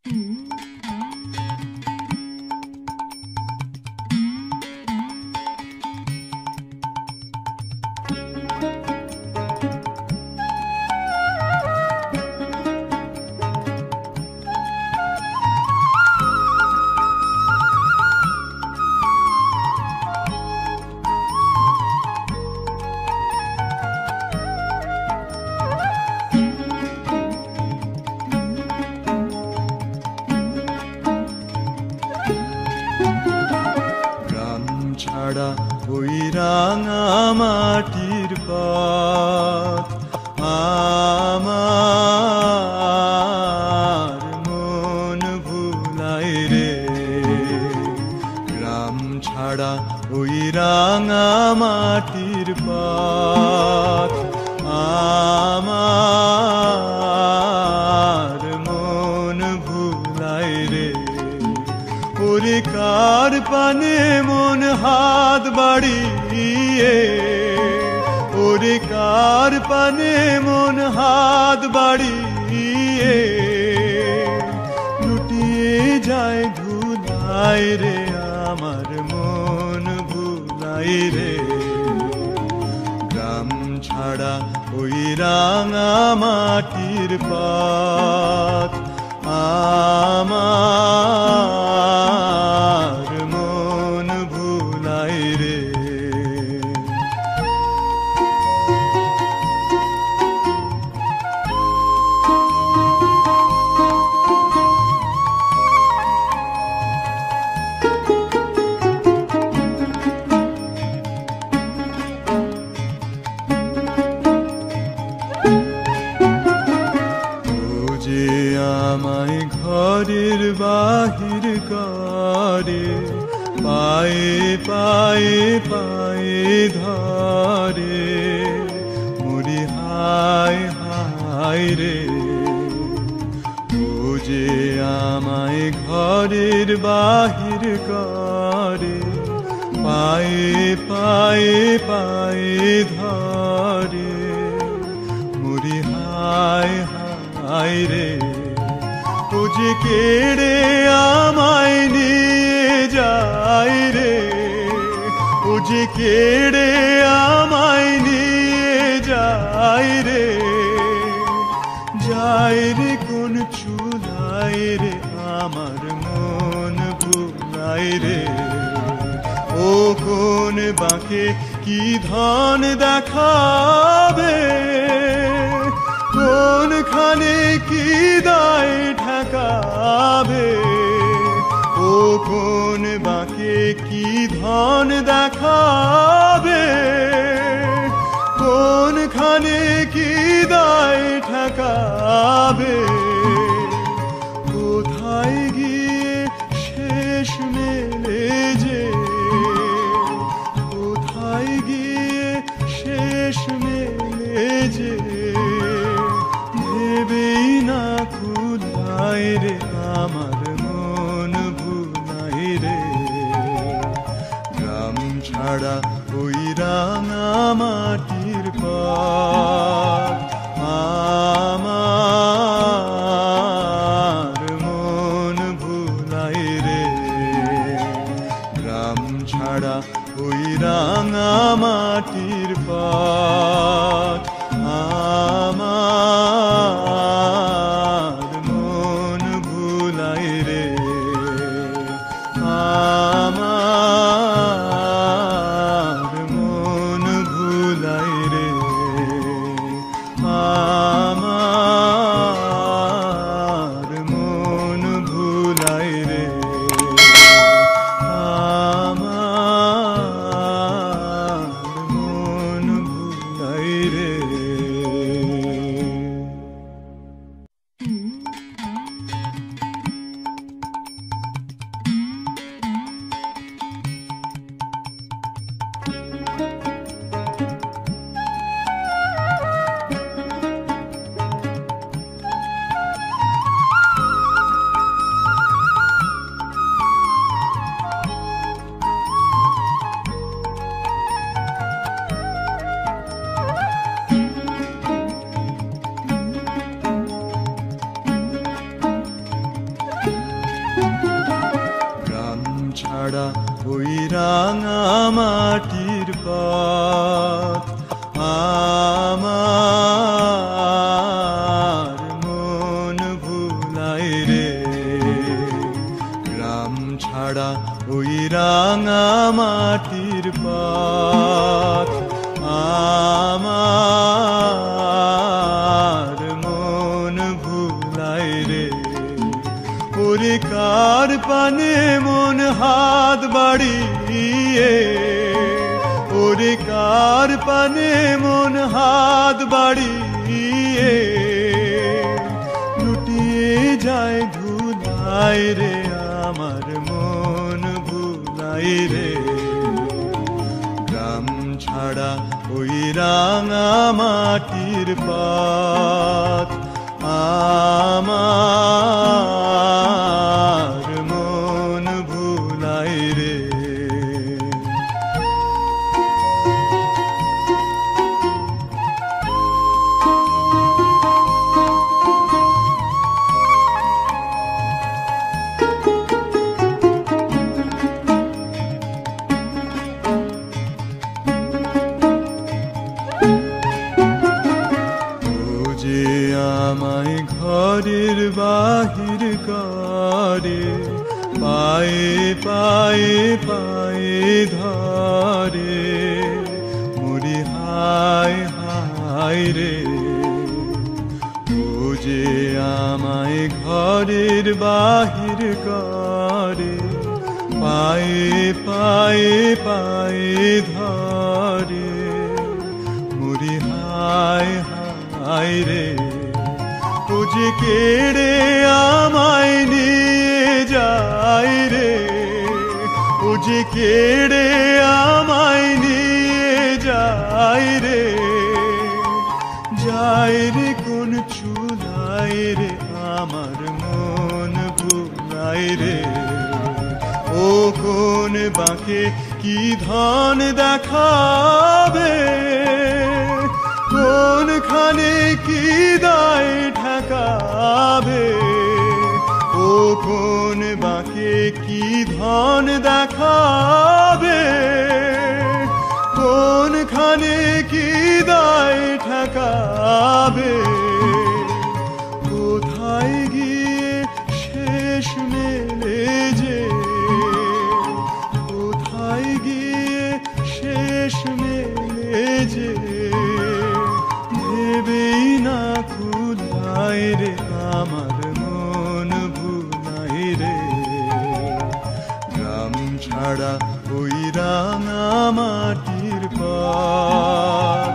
ছাড়া ওই রাঙা মাটির পথ আমার মন ভুলাই রে। গ্রাম ছাড়া ওই রাঙা মাটির পথ আমার মন ভুলাই রে। ওরে কার পানে মন হাত বাড়িয়ে, ওরে কার পানে মন হাত বাড়িয়ে লুটিয়ে যায় ধুলাই রে। আমার মন ভুলাই রে। গ্রাম ছাড়া ওই রাঙা মাটির পথ আমার মন ভুলাই রে। আমায় ঘরের বাহির করে, পায়ে পায়ে পায়ে ধরে, মুড়ি হায় হায় রে। ও যে আমায় ঘরের বাহির করে, পায়ে পায়ে পায়ে ধরে, মুড়ি হায় হায় রে। ও যে কেড়ে আমায় নিয়ে যায় রে, ও যে কেড়ে আমায় নিয়ে যায় রে। যায় রে কোন চুলায় রে, আমার মন ভুলাই রে। ও কোন বাঁকে কি ধন দেখাবে, কোনখানে কি দায় ঠেকাবে। ও কোন বাঁকে কি ধন দেখাবে, কোনখানে কি দায় ঠেকাবে। কোথায় গিয়ে শেষ মেলে যে, কোথায় গিয়ে শেষ মেলে যে ভেবেই না কুলাই রে। আমার মন ভুলাই রে। গ্রাম ছাড়া ওই রাঙা মাটির পথ আমার মন ভুলাই রে। গ্রাম ছাড়া ওই রাঙা মাটির পথ আমার মন ভুলাই রে। আমার মন ভুলাই রে। ছাড়া ওই রাঙা মাটির পথ আমার মন ভুলায় রে গ্রাম ছাড়া ওই রাঙা মাটির পথ আমার মন ভুলায় রে ওরে কার পানে মন হাত বাড়িয়ে ওরে কার পানে মন হাত বাড়িয়ে লুটিয়ে যায় ধুলায় রে আমার মন ভুলায় রে গ্রাম ছাড়া ওই রাঙা মাটির পথ আমার মন ভুলায় রে আমায় ঘরের বাহির করে পায়ে পায়ে পায়ে ধরে মরি হায় হায় রে ও যে আমায় ঘরের বাহির করে পায়ে পায়ে পায়ে ধরে মরি হায় হায় রে ও যে কেড়ে আমায় নিয়ে যায় রে ও যে কেড়ে আমায় নিয়ে যায় রে যায় রে কোন চুলায় রে আমার মন ভুলায় রে ও কোন বাঁকে কি ধন দেখাবে কোনখানে কি দায় ঠেকাবে ও কোন বাঁকে কি ধন দেখাবে কোনখানে কি দায় ঠেকাবে কোথায় গিয়ে শেষ মেলে যে কোথায় গিয়ে শেষ মেলে যে ভেবেই না কুলায় রে আমার মন ভুলায় রে গ্রাম ছাড়া ওই রাঙা মাটির পথ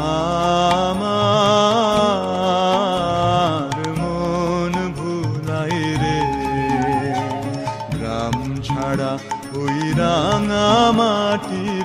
আমার মন ভুলায় রে গ্রাম ছাড়া ওই রাঙা মাটির